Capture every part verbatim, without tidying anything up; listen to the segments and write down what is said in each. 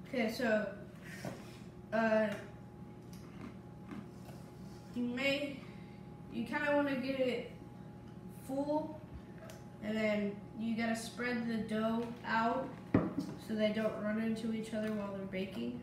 Okay, so uh, you may, you kind of want to get it full, and then you gotta spread the dough out so they don't run into each other while they're baking.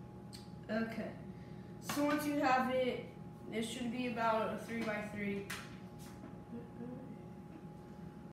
Okay, so once you have it, it should be about a three by three.